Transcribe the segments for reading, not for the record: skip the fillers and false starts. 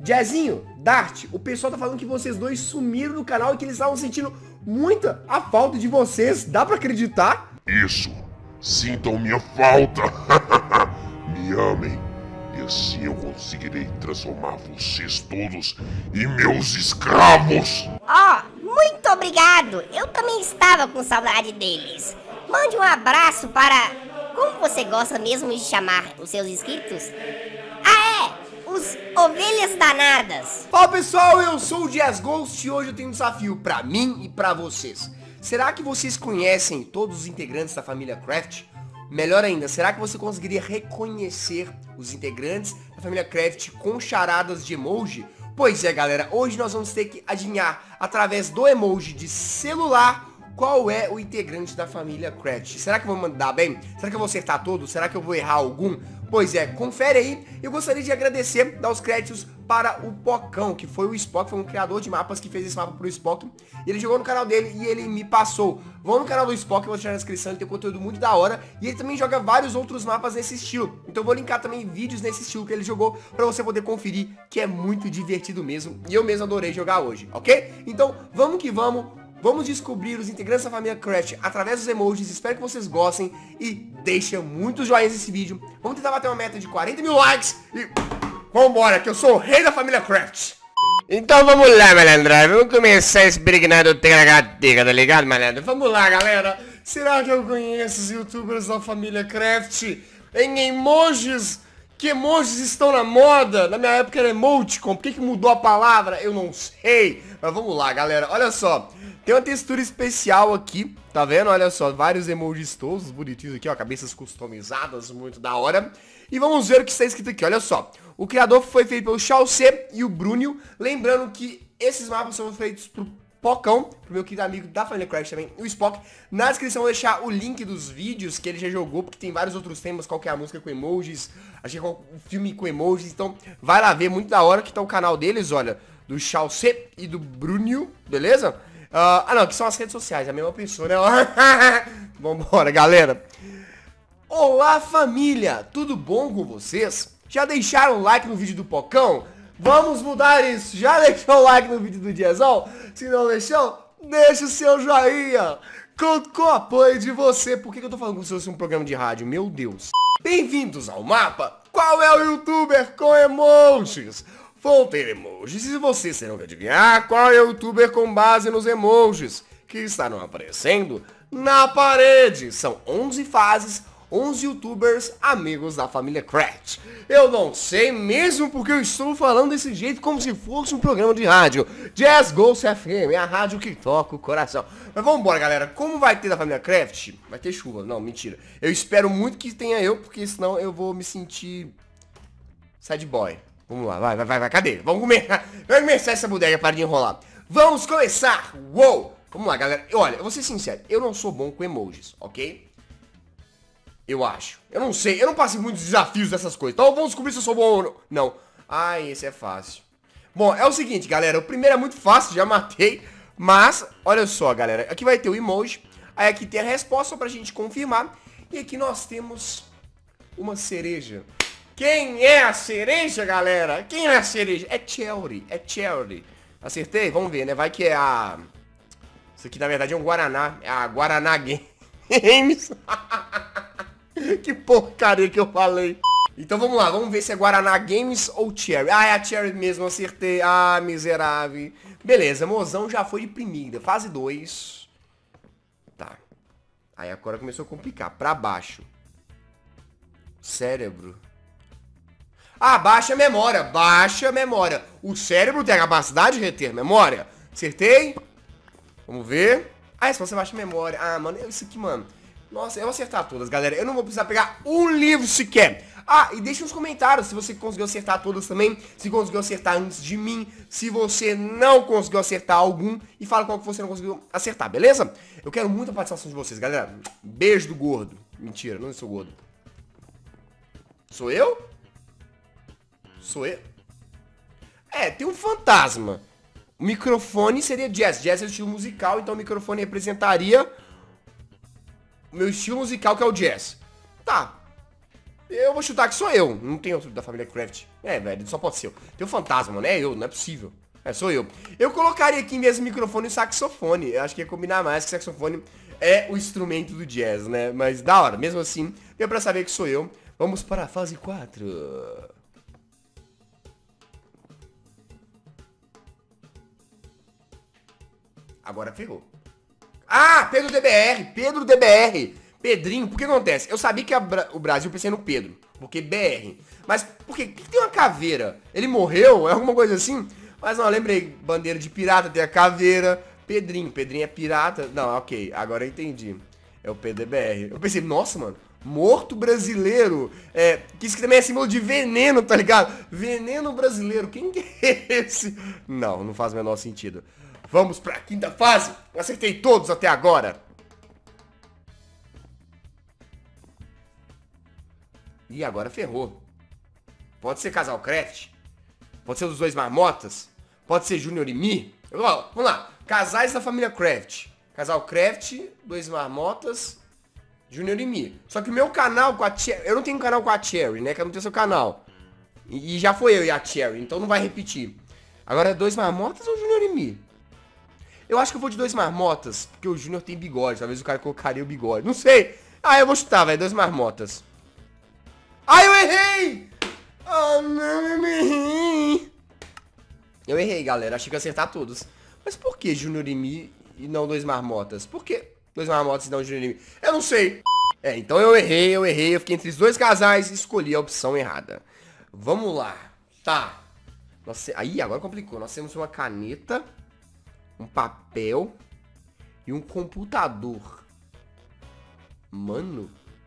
Jazzinho, Dart, o pessoal tá falando que vocês dois sumiram do canal e que eles estavam sentindo muita a falta de vocês. Dá pra acreditar? Isso. Sintam minha falta. Me amem. E assim eu conseguirei transformar vocês todos em meus escravos. Muito obrigado. Eu também estava com saudade deles. Mande um abraço para... Como você gosta mesmo de chamar os seus inscritos? Os ovelhas danadas. Fala pessoal, eu sou o Jazz Ghost e hoje eu tenho um desafio pra mim e pra vocês. Será que vocês conhecem todos os integrantes da família Craft? Melhor ainda, será que você conseguiria reconhecer os integrantes da família Craft com charadas de emoji? Pois é galera, hoje nós vamos ter que adivinhar através do emoji de celular qual é o integrante da família Craft. Será que eu vou mandar bem? Será que eu vou acertar todos? Será que eu vou errar algum? Pois é, confere aí. Eu gostaria de agradecer, dar os créditos para o Pocão, que foi o Spock, foi um criador de mapas que fez esse mapa pro Spock. Ele jogou no canal dele e ele me passou. Vão no canal do Spock, eu vou deixar na descrição, ele tem conteúdo muito da hora. E ele também joga vários outros mapas nesse estilo. Então eu vou linkar também vídeos nesse estilo que ele jogou, pra você poder conferir, que é muito divertido mesmo. E eu mesmo adorei jogar hoje, ok? Então vamos que vamos. Vamos descobrir os integrantes da família Craft através dos emojis. Espero que vocês gostem e deixem muitos joinhas nesse vídeo. Vamos tentar bater uma meta de 40 mil likes e vambora, que eu sou o rei da família Craft. Então vamos lá, malandro. Vamos começar esse brignado teca, tá ligado, malandro? Vamos lá, galera. Será que eu conheço os youtubers da família Craft em emojis? Que emojis estão na moda? Na minha época era emoticon. Por que mudou a palavra? Eu não sei. Mas vamos lá, galera. Olha só. Tem uma textura especial aqui, tá vendo? Olha só, vários emojis todos bonitinhos aqui, ó, cabeças customizadas, muito da hora. E vamos ver o que está escrito aqui, olha só. O criador foi feito pelo Chaucer e o Brunio. Lembrando que esses mapas são feitos pro Pocão, pro meu querido amigo da família Craft também, o Spock. Na descrição eu vou deixar o link dos vídeos que ele já jogou, porque tem vários outros temas, qual que é a música com emojis, acho que é um filme com emojis, então vai lá ver, muito da hora que tá o canal deles, olha, do Chaucer e do Brunio, beleza? Não, que são as redes sociais, a mesma pessoa, né? Vambora, galera. Olá, família, tudo bom com vocês? Já deixaram o like no vídeo do Pocão? Vamos mudar isso. Já deixou o like no vídeo do Diazão? Se não deixou, deixa o seu joinha. Conto com o apoio de você. Por que eu tô falando como se fosse um programa de rádio? Meu Deus. Bem-vindos ao mapa. Qual é o youtuber com emojis? Vão ter emojis e vocês terão que adivinhar qual é o youtuber com base nos emojis que estarão aparecendo na parede. São 11 fases, 11 youtubers amigos da família Craft. Eu não sei mesmo porque eu estou falando desse jeito como se fosse um programa de rádio. Jazz Ghost FM, é a rádio que toca o coração. Mas vamos embora, galera. Como vai ter da família Craft? Vai ter chuva. Não, mentira. Eu espero muito que tenha eu, porque senão eu vou me sentir sad boy. Vamos lá, vai, cadê? Vamos começar essa bodega, para de enrolar. Vamos começar! Uou! Vamos lá, galera. Olha, eu vou ser sincero, eu não sou bom com emojis, ok? Eu acho. Eu não sei, eu não passei muitos desafios dessas coisas. Então vamos descobrir se eu sou bom ou não. Não. Ai, esse é fácil. Bom, é o seguinte, galera. O primeiro é muito fácil, já matei. Mas, olha só, galera. Aqui vai ter o emoji. Aí aqui tem a resposta pra gente confirmar. E aqui nós temos uma cereja. Quem é a cereja, galera? Quem é a cereja? É Cherry. Acertei? Vamos ver, né? Vai que é a... Isso aqui, na verdade, é um Guaraná. É a Guaraná Games. Que porcaria que eu falei. Então vamos lá, vamos ver se é Guaraná Games ou Cherry. Ah, é a Cherry mesmo, acertei. Ah, miserável. Beleza, mozão já foi de primeira. Fase 2. Tá. Aí agora começou a complicar. Pra baixo. Cérebro. Ah, baixa memória. O cérebro tem a capacidade de reter memória. Acertei? Vamos ver. Ah, se você baixa memória. Ah, mano, isso aqui, mano. Nossa, eu vou acertar todas, galera. Eu não vou precisar pegar um livro sequer. Ah, e deixa nos comentários se você conseguiu acertar todas também. Se conseguiu acertar antes de mim. Se você não conseguiu acertar algum. E fala qual que você não conseguiu acertar, beleza? Eu quero muita participação de vocês, galera. Beijo do gordo. Mentira, não sou gordo. Sou eu? Sou eu? É, tem um fantasma. O microfone seria jazz. Jazz é o estilo musical, então o microfone representaria o meu estilo musical, que é o jazz. Tá. Eu vou chutar que sou eu. Não tem outro da família Craft. É, velho, só pode ser eu. Tem um fantasma, mano. É eu, não é possível. É, sou eu. Eu colocaria aqui em vez do microfone o saxofone. Eu acho que ia combinar mais, que o saxofone é o instrumento do jazz, né? Mas da hora, mesmo assim, deu pra saber que sou eu. Vamos para a fase 4. Agora ferrou. Ah, Pedro DBR, Pedro DBR. Pedrinho, por que acontece? Eu sabia que o Brasil, pensei no Pedro, porque BR. Mas por que tem uma caveira? Ele morreu? É alguma coisa assim? Mas não, eu lembrei, bandeira de pirata, tem a caveira. Pedrinho é pirata. Não, ok, agora eu entendi. É o PDBR. Eu pensei, nossa, mano, morto brasileiro. É, que isso também é símbolo de veneno, tá ligado? Veneno brasileiro, quem que é esse? Não, não faz o menor sentido. Vamos pra quinta fase. Eu acertei todos até agora. Ih, agora ferrou. Pode ser Casal Craft. Pode ser os dois marmotas. Pode ser Junior e Mi. Vamos lá. Casais da família Craft. Casal Craft, dois marmotas, Junior e Mi. Só que o meu canal com a Cherry... Eu não tenho canal com a Cherry, né? Que eu não tenho seu canal. E já foi eu e a Cherry, então não vai repetir. Agora é dois marmotas ou Junior e Mi? Eu acho que eu vou de dois marmotas, porque o Junior tem bigode. Talvez o cara colocaria o bigode. Não sei. Ah, eu vou chutar, velho. Dois marmotas. Ah, eu errei! Ah, não, eu errei. Eu errei, galera. Achei que ia acertar todos. Mas por que Junior e Mi e não dois marmotas? Por que dois marmotas e não Junior e Mi? Eu não sei. É, então eu errei. Eu fiquei entre os dois casais e escolhi a opção errada. Vamos lá. Tá. Aí, agora complicou. Nós temos uma caneta, um papel e um computador. Mano.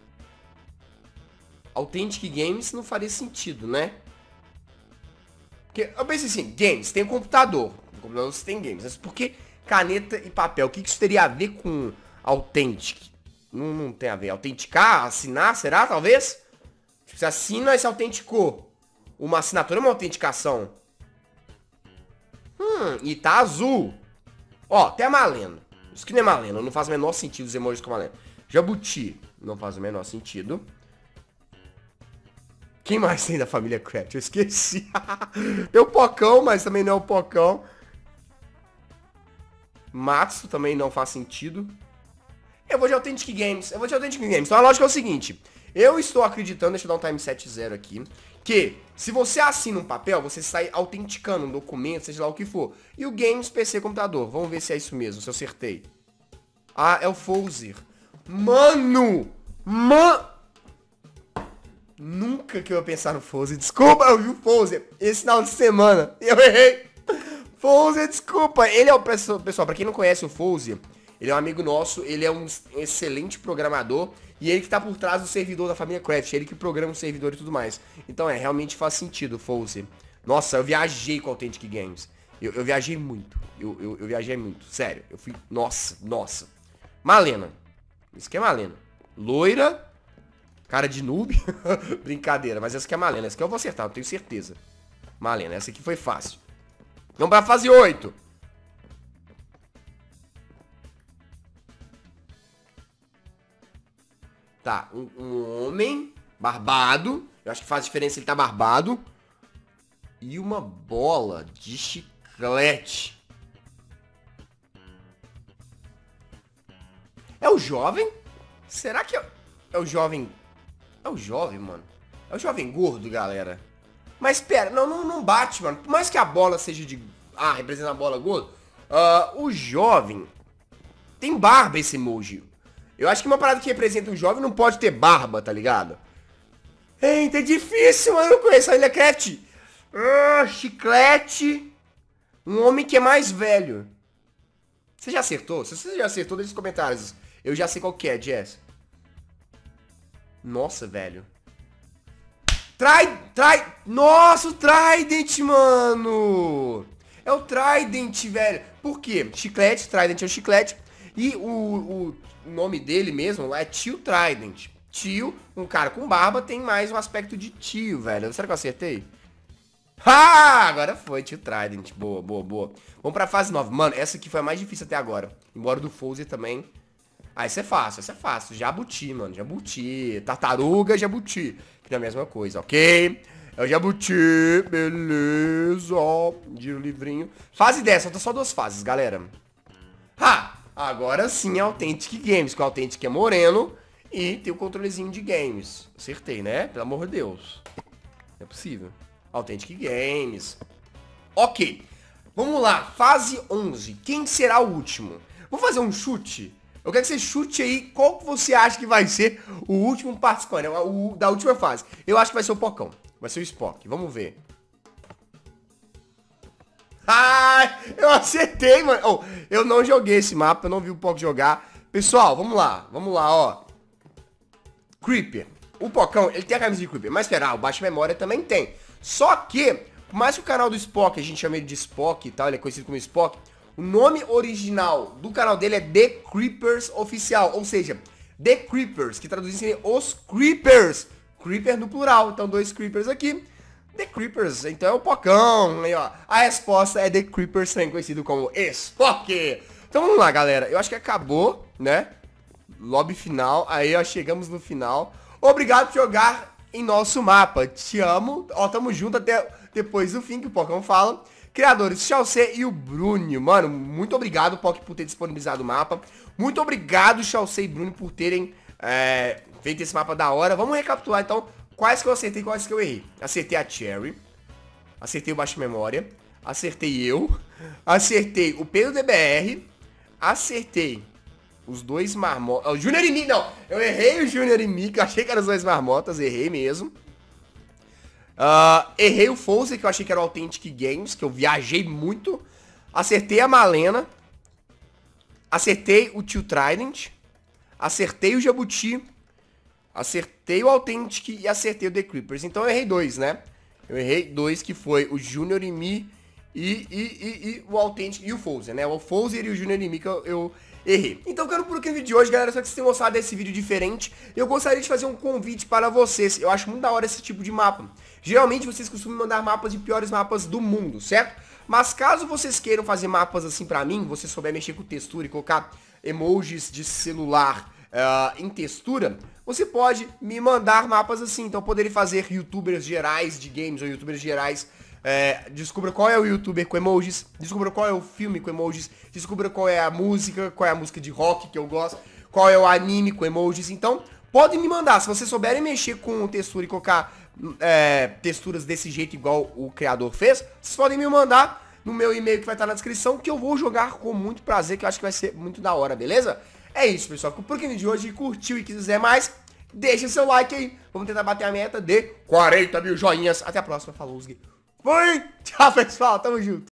Authentic Games não faria sentido, né? Porque eu pensei assim, games, tem computador. No computador você tem games. Mas por que caneta e papel? O que isso teria a ver com Authentic? Não tem a ver. Autenticar, assinar, será? Talvez? Você assina e se autenticou. Uma assinatura é uma autenticação. E tá azul. Ó, até a Malena. Isso que não é Malena, não faz o menor sentido os emojis com a Malena. Jabuti, não faz o menor sentido. Quem mais tem da família Craft? Eu esqueci. Tem o Pocão, mas também não é o Pocão. Matsu também não faz sentido. Eu vou de Authentic Games. Então a lógica é o seguinte. Eu estou acreditando, deixa eu dar um time set 0 aqui, que se você assina um papel, você sai autenticando um documento, seja lá o que for. E o Games, PC, computador. Vamos ver se é isso mesmo, se eu acertei. Ah, é o Fouser. Mano! Nunca que eu ia pensar no Fouser. Desculpa, eu vi o Fouser esse final de semana. Eu errei. Fouser, desculpa. Ele é o pessoal, pra quem não conhece o Fouser, ele é um amigo nosso, ele é um excelente programador e ele que tá por trás do servidor da família Craft, ele que programa o servidor e tudo mais. Então realmente faz sentido o Fouser. Nossa, eu viajei com Authentic Games. Eu viajei muito. Eu viajei muito. Sério, eu fui... Nossa. Malena. Isso aqui é Malena. Loira. Cara de noob. Brincadeira, mas essa aqui é Malena. Essa aqui eu vou acertar, eu tenho certeza. Malena, essa aqui foi fácil. Vamos pra fase 8. Tá, um homem barbado. Eu acho que faz diferença ele tá barbado. E uma bola de chiclete. É o jovem? Será que é o jovem? É o jovem, mano. É o jovem gordo, galera. Mas pera, não bate, mano. Por mais que a bola seja de... Ah, representa a bola gordo. O jovem... Tem barba esse emoji. Eu acho que uma parada que representa um jovem não pode ter barba, tá ligado? Eita, é difícil, mano. Eu não conheço a Ilha Craft. Chiclete. Um homem que é mais velho. Você já acertou? Se você já acertou, deixa nos comentários. Eu já sei qual que é, Jess. Nossa, velho. Nossa, o Trident, mano. É o Trident, velho. Por quê? Chiclete, Trident é o chiclete. E o nome dele mesmo lá é Tio Trident. Tio, um cara com barba, tem mais um aspecto de tio, velho. Será que eu acertei? Ah, agora foi, Tio Trident. Boa. Vamos pra fase 9. Mano, essa aqui foi a mais difícil até agora. Embora do Fouser também. Ah, essa é fácil. Jabuti, mano. Jabuti. Tartaruga, jabuti. que é a mesma coisa, ok? É o Jabuti, beleza. Giro o livrinho. Fase 10, falta só 2 fases, galera. Agora sim é Authentic Games, que o Authentic é moreno e tem o controlezinho de games. Acertei, né? Pelo amor de Deus. Não é possível. Authentic Games. Ok. Vamos lá, fase 11. Quem será o último? Vou fazer um chute. Eu quero que você chute aí qual que você acha que vai ser o último participante, da última fase. Eu acho que vai ser o Pocão. Vai ser o Spock. Vamos ver. Eu acertei, mano. Oh, eu não joguei esse mapa, eu não vi o Poc jogar. Pessoal, vamos lá, ó. Creeper. O Pocão, ele tem a camisa de Creeper, mas espera, o Baixa Memória também tem. Só que, por mais que o canal do Spock, a gente chama ele de Spock e tal, ele é conhecido como Spock, o nome original do canal dele é The Creepers Oficial, ou seja, The Creepers, que traduzem seria os Creepers. Creeper no plural, então 2 Creepers aqui. The Creepers, então é o Pocão, aí ó. A resposta é The Creepers, também conhecido como Spock. Então vamos lá, galera. Eu acho que acabou, né? Lobby final, aí ó, chegamos no final. Obrigado por jogar em nosso mapa. Te amo. Ó, tamo junto até depois do fim, que o Pocão fala. Criadores, Chaucê e o Bruno. Mano, muito obrigado, Poc, por ter disponibilizado o mapa. Muito obrigado, Chaucê e Bruno, por terem feito esse mapa da hora. Vamos recapitular, então, quais que eu acertei e quais que eu errei. Acertei a Cherry. Acertei o Baixa Memória. Acertei eu. Acertei o Pedro DBR. Acertei os 2 marmotas. O Junior e Mi, não. Eu errei o Junior e Mi, que eu achei que eram os 2 marmotas. Errei mesmo. Errei o Fouzer, que eu achei que era o Authentic Games, que eu viajei muito. Acertei a Malena. Acertei o Tio Trident. Acertei o Jabuti. Acertei o Authentic e acertei o The Creepers. Então eu errei 2, né? Eu errei 2, que foi o Junior e Mi e o Authentic e o Fouzer, né? O Fouzer e o Junior e Mi que eu errei. Então eu quero por aqui no vídeo de hoje, galera. Espero que vocês tenham gostado desse vídeo diferente. Eu gostaria de fazer um convite para vocês. Eu acho muito da hora esse tipo de mapa. Geralmente vocês costumam mandar mapas de piores mapas do mundo, certo? Mas caso vocês queiram fazer mapas assim pra mim, você souber mexer com textura e colocar emojis de celular em textura, você pode me mandar mapas assim. Então eu poderia fazer youtubers gerais de games ou youtubers gerais. Descubra qual é o youtuber com emojis, descubra qual é o filme com emojis, descubra qual é a música de rock que eu gosto, qual é o anime com emojis. Então podem me mandar, se vocês souberem mexer com textura e colocar texturas desse jeito igual o criador fez, vocês podem me mandar no meu e-mail que vai estar na descrição, que eu vou jogar com muito prazer, que eu acho que vai ser muito da hora, beleza? É isso, pessoal. Por aqui no vídeo de hoje, curtiu e quiser mais, deixa seu like aí. Vamos tentar bater a meta de 40 mil joinhas. Até a próxima. Falou, fui! Tchau, pessoal. Tamo junto.